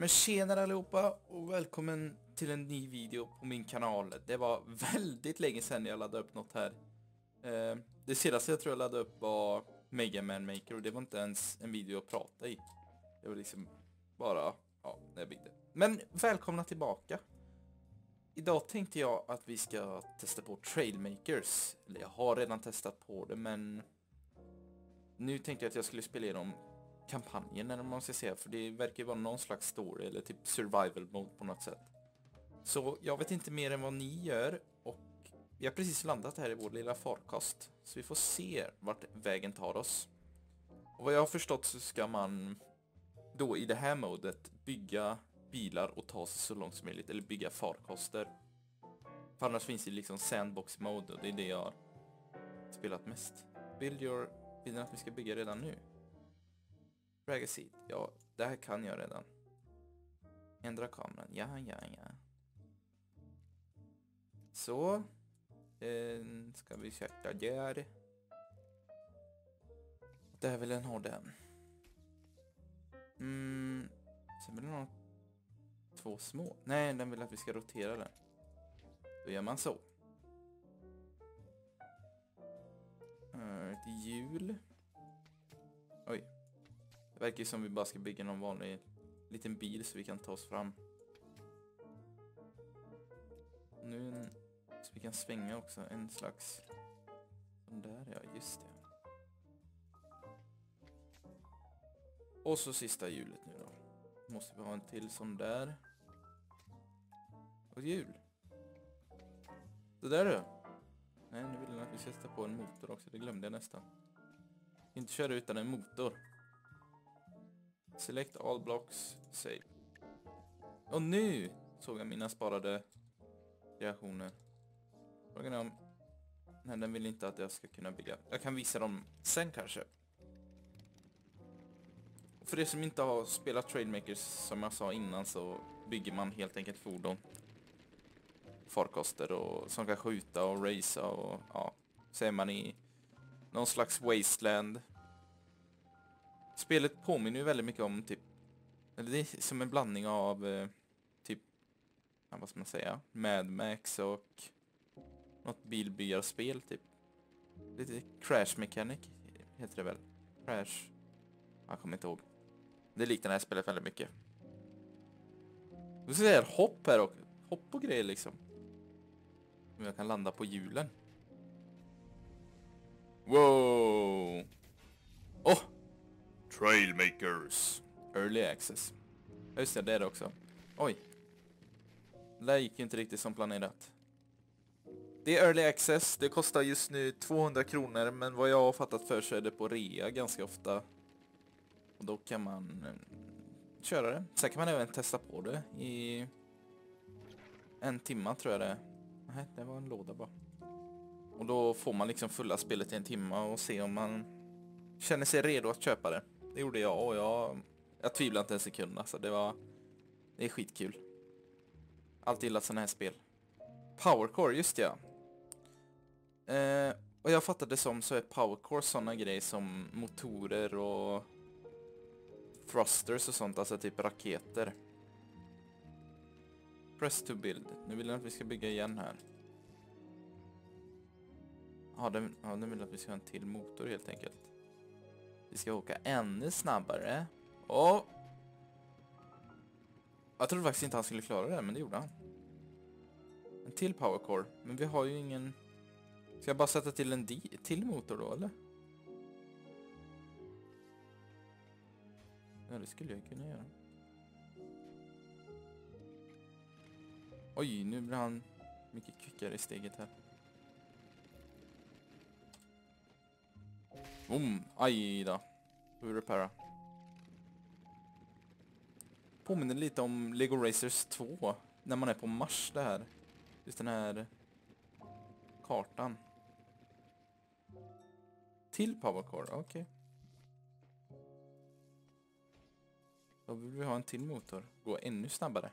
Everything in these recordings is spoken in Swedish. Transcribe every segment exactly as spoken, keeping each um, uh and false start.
Men tjenare allihopa och välkommen till en ny video på min kanal. Det var väldigt länge sedan jag laddade upp något här. Eh, det senaste jag tror jag laddade upp var Mega Man Maker och det var inte ens en video att prata i. Det var liksom bara, ja, när jag byggde. Men välkomna tillbaka. Idag tänkte jag att vi ska testa på Trailmakers. Eller jag har redan testat på det, men nu tänkte jag att jag skulle spela igenom kampanjen, eller man ska säga, för det verkar vara någon slags story eller typ survival mode på något sätt. Så jag vet inte mer än vad ni gör och vi har precis landat här i vår lilla farkost, så vi får se vart vägen tar oss. Och vad jag har förstått så ska man då i det här modet bygga bilar och ta sig så långt som möjligt, eller bygga farkoster. För annars finns det liksom sandbox mode och det är det jag har spelat mest. Build your... Vill ni att vi ska bygga redan nu? Drag a seat. Ja, det här kan jag redan. Ändra kameran. Ja, ja, ja. Så. Eh, ska vi sätta där. Där vill den ha den. Mm. Sen vill den ha två små. Nej, den vill att vi ska rotera den. Då gör man så. Uh, ett hjul. Oj. Det verkar ju som vi bara ska bygga någon vanlig liten bil så vi kan ta oss fram. Och nu en, så vi kan svänga också, en slags... Den där, ja, just det. Och så sista hjulet nu då. Måste vi ha en till sån där. Och ett hjul. Det där då. Nej, nu vill den att vi ska sätta på en motor också, det glömde jag nästan. Inte köra utan en motor. Select all blocks, save. Och nu såg jag mina sparade reaktioner. Frågan är om... Nej, den vill inte att jag ska kunna bygga. Jag kan visa dem sen kanske. Och för det som inte har spelat Trailmakers, som jag sa innan, så bygger man helt enkelt fordon. Farkoster och som kan skjuta och racea och ja. Så är man i någon slags wasteland. Spelet påminner ju väldigt mycket om typ, eller det är som en blandning av eh, typ, ja, vad ska man säga, Mad Max och något bilbyggarspel typ. Lite Crash Mechanic heter det väl. Crash. Jag kommer inte ihåg. Det liknar det här spelet väldigt mycket. Du ser hopp här och hopp och grejer liksom. Men jag kan landa på hjulen. Wow. Åh! Oh! Trailmakers. Early access. Just det, det är det också. Oj. Det där gick ju inte riktigt som planerat. Det är early access. Det kostar just nu tvåhundra kronor. Men vad jag har fattat för så är det på rea ganska ofta. Och då kan man eh, köra det. Sen kan man även testa på det i en timma tror jag det är. Nej, det var en låda bara. Och då får man liksom fulla spelet i en timme och se om man känner sig redo att köpa det. Det gjorde jag och jag, jag tvivlar inte en sekund. Alltså det var, det är skitkul. Alltid gillat sådana här spel. Powercore, just ja. Eh, och jag fattade det som så är Powercore sådana grejer som motorer och thrusters och sånt, alltså typ raketer. Press to build. Nu vill jag att vi ska bygga igen här. Ja, den, ja, den vill att vi ska ha en till motor helt enkelt. Vi ska åka ännu snabbare. Och jag trodde faktiskt inte han skulle klara det, men det gjorde han. En till powercore. Men vi har ju ingen... Ska jag bara sätta till en di till motor då, eller? Ja, det skulle jag kunna göra. Oj, nu blir han mycket kvickare i steget här. Boom, aj då. Då är det para. Påminner lite om Lego Racers två. När man är på Mars det här. Just den här kartan. Till powercore, okej. Okay. Då vill vi ha en till motor. Gå ännu snabbare.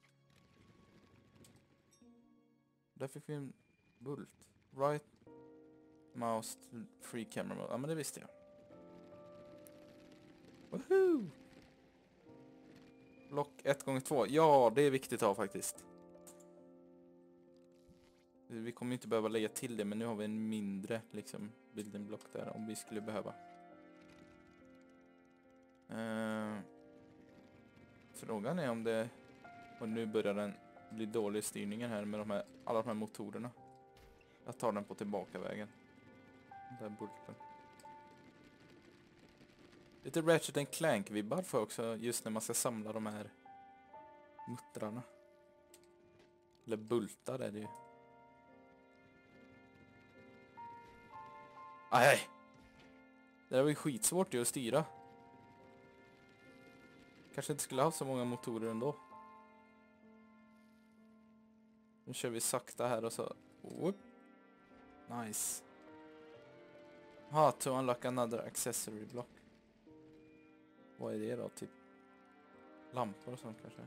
Där fick vi en bult. Right mouse free camera mode. Ja, men det visste jag. Woohoo! Block ett gånger två. Ja, det är viktigt att ha faktiskt. Vi kommer inte behöva lägga till det, men nu har vi en mindre liksom building block där om vi skulle behöva. Uh, frågan är om det... Och nu börjar den bli dålig styrningen här med de här, alla de här motorerna. Jag tar den på tillbakavägen. Där bulten. Lite Ratchet and Clank-vibbar för också just när man ska samla de här muttrarna. Eller bultar är det ju. Aj! Det där var ju skitsvårt ju att styra. Kanske inte skulle ha så många motorer ändå. Nu kör vi sakta här och så... Whoop. Nice. Ha, to unlock another accessory block. Vad är det då? Typ lampor och sånt kanske.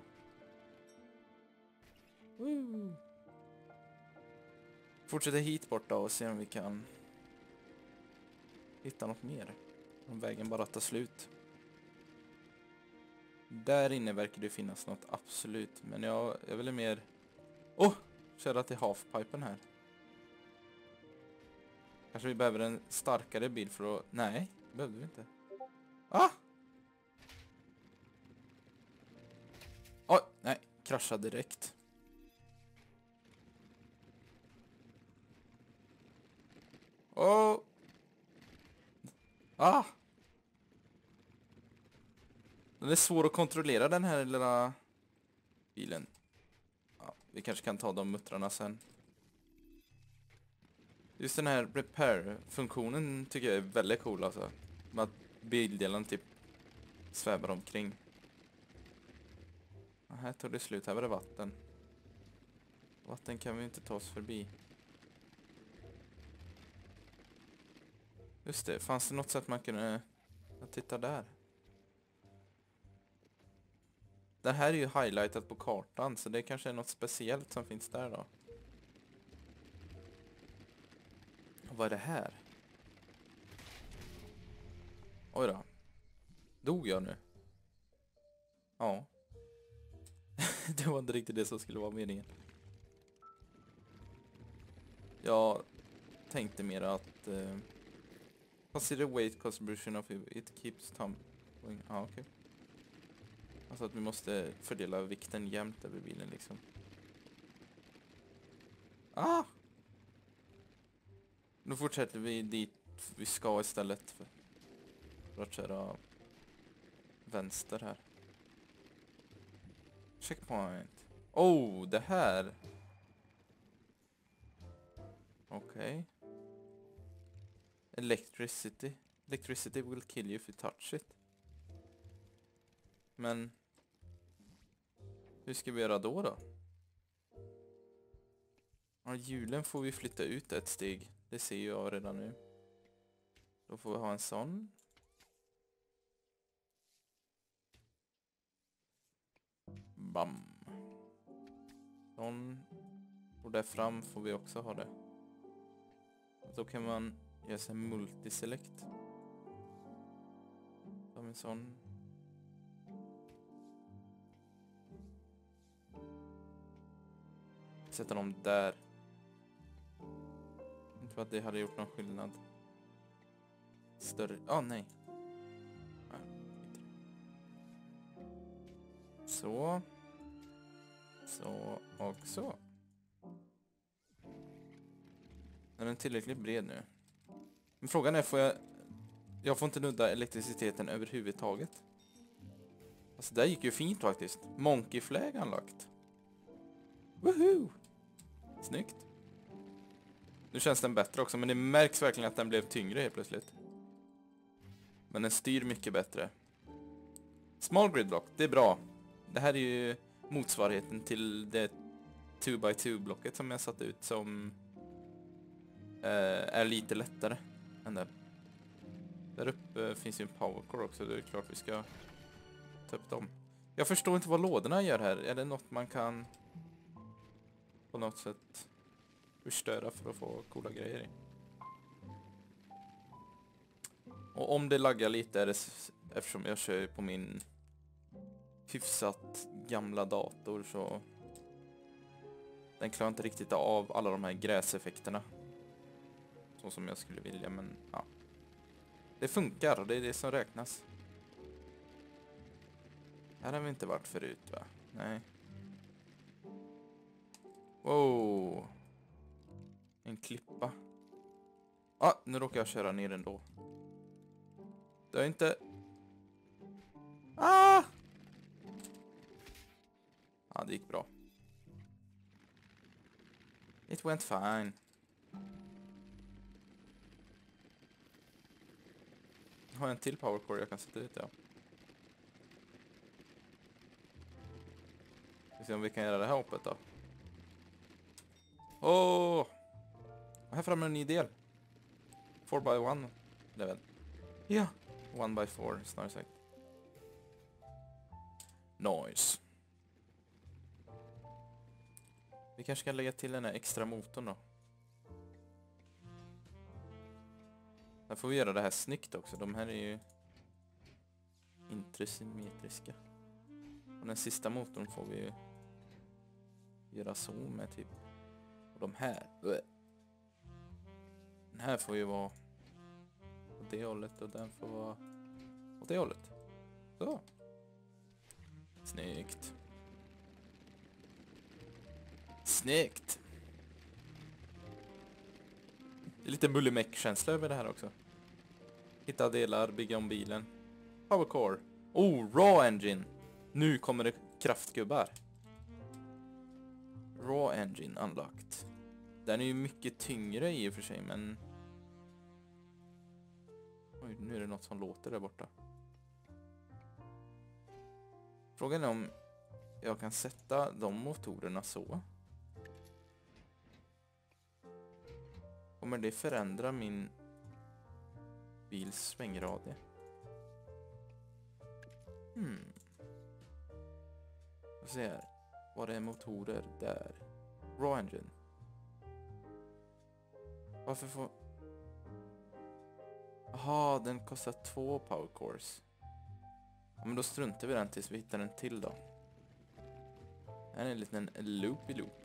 Woo. Fortsätter hit bort då och se om vi kan hitta något mer. Om vägen bara tar slut. Där inne verkar det finnas något absolut. Men jag, jag vill mer... Åh! Oh, köra till halfpipen här. Kanske vi behöver en starkare bil för att... Nej, det behöver vi inte. Ah! Oj, nej. Kraschade direkt. Åh! Oh. Ah! Den är svår att kontrollera den här lilla bilen. Ja, vi kanske kan ta de muttrarna sen. Just den här repair-funktionen tycker jag är väldigt cool alltså. Med att bildelen typ svävar omkring. Ja, här tog det slut, här var det vatten. Vatten kan vi inte ta oss förbi. Just det, fanns det något sätt man kunde... Jag tittar där. Det här är ju highlightat på kartan, så det kanske är något speciellt som finns där då. Och vad är det här? Oj då. Dog jag nu? Ja. Det var inte riktigt det som skulle vara meningen. Jag tänkte mer att... Uh, consider weight contribution of it, it keeps tumbling. Ja, okej. Okay. Alltså att vi måste fördela vikten jämnt över bilen liksom. Ah! Nu fortsätter vi dit vi ska istället för, för att köra vänster här. Checkpoint. Oh, det här. Okej. Okay. Electricity. Electricity will kill you if you touch it. Men hur ska vi göra då då? Ja, hjulen får vi flytta ut ett steg. Det ser jag redan nu. Då får vi ha en sån. Bam. Sån. Och där fram får vi också ha det. Då kan man göra sig multiselect. Som en sån. Sätta dem där. Inte för att det hade gjort någon skillnad. Större... Ah, nej. Nej, inte det. Så. Så och så. Den är tillräckligt bred nu. Men frågan är, får jag... Jag får inte nudda elektriciteten överhuvudtaget. Alltså, det gick ju fint faktiskt. Monkey flag anlagt. Woohoo! Snyggt. Nu känns den bättre också, men det märks verkligen att den blev tyngre helt plötsligt. Men den styr mycket bättre. Small grid block, det är bra. Det här är ju motsvarigheten till det two by two blocket som jag satt ut som eh, är lite lättare än det. Där uppe finns ju en powercore också, det är klart vi ska ta upp dem. Jag förstår inte vad lådorna gör här. Är det något man kan på något sätt förstöra för att få coola grejer i? Och om det laggar lite är det eftersom jag kör på min hyfsat gamla dator så den klarar inte riktigt av alla de här gräseffekterna. Så som jag skulle vilja, men ja. Det funkar, det är det som räknas. Här har vi inte varit förut, va? Nej. Wow. En klippa. Ah, nu råkar jag köra ner ändå. Det är inte... Ah! Ja, det gick bra. It went fine. Har jag en till powercore jag kan sätta dit, ja. Vi får se om vi kan göra det här hoppet då. Åh! Oh! Här framme är en ny del. four by one level. Ja, one by four snarare sagt. Nice. Vi kanske kan lägga till den här extra motorn då. Här får vi göra det här snyggt också. De här är ju inte symmetriska. Och den sista motorn får vi ju göra så med typ. Och de här. Den här får ju vara åt det hållet och den får vara åt det hållet. Så. Snyggt. Snyggt. Det är lite mullimeck-känsla över det här också. Hitta delar, bygga om bilen. Powercore. Oh, Raw Engine. Nu kommer det kraftgubbar. Raw Engine unlocked. Den är ju mycket tyngre i och för sig, men... Oj, nu är det något som låter där borta. Frågan är om jag kan sätta de motorerna så. Kommer det förändra min bils svängradie? Hmm. Vi ser här. Var det är motorer där? Raw Engine. Varför får... Jaha, den kostar två power cores. Ja, men då struntar vi den tills vi hittar en till då. Här är en liten loopy loop.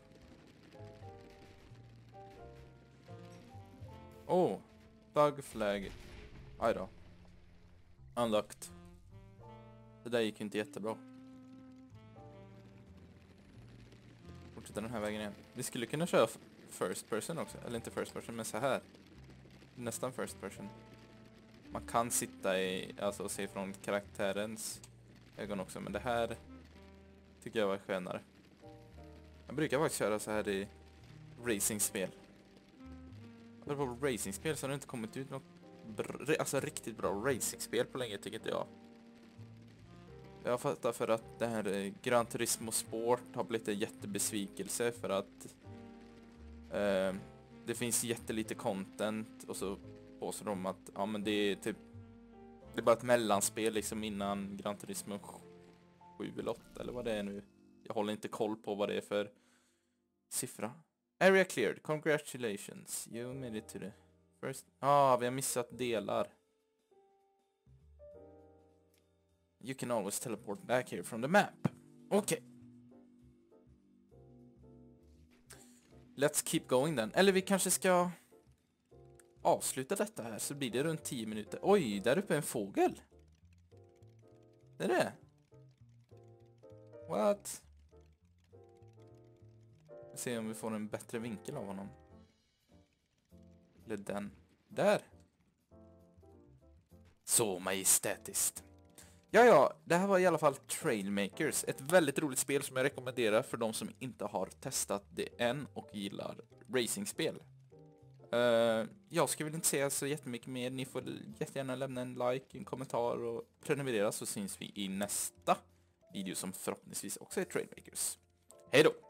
Åh, oh, bug flag. Aj då. Unlocked. Det där gick ju inte jättebra. Fortsätter den här vägen igen. Vi skulle kunna köra first person också. Eller inte first person, men så här. Nästan first person. Man kan sitta i, alltså se från karaktärens ögon också. Men det här tycker jag var skönare. Jag brukar faktiskt köra så här i racingspel. På racingspel så har det inte kommit ut något bra, alltså riktigt bra racingspel på länge, tycker inte jag. Jag fattar för att det här Gran Turismo Sport har blivit en jättebesvikelse för att eh, det finns jättelite content och så påstår de att ja, men det är typ det är bara ett mellanspel liksom innan Gran Turismo sju eller åtta eller vad det är nu. Jag håller inte koll på vad det är för siffra. Area cleared. Congratulations. You made it to the first... Ah, vi har missat delar. You can always teleport back here from the map. Okej. Okay. Let's keep going then. Eller vi kanske ska avsluta detta här så blir det runt tio minuter. Oj, där uppe är en fågel. Det är det. What? Se om vi får en bättre vinkel av honom. Eller den. Där. Så majestätiskt. Ja, ja. Det här var i alla fall Trailmakers. Ett väldigt roligt spel som jag rekommenderar för de som inte har testat det än och gillar racingspel. Uh, jag ska väl inte säga så jättemycket mer. Ni får jättegärna lämna en like, en kommentar och prenumerera så syns vi i nästa video som förhoppningsvis också är Trailmakers. Hej då!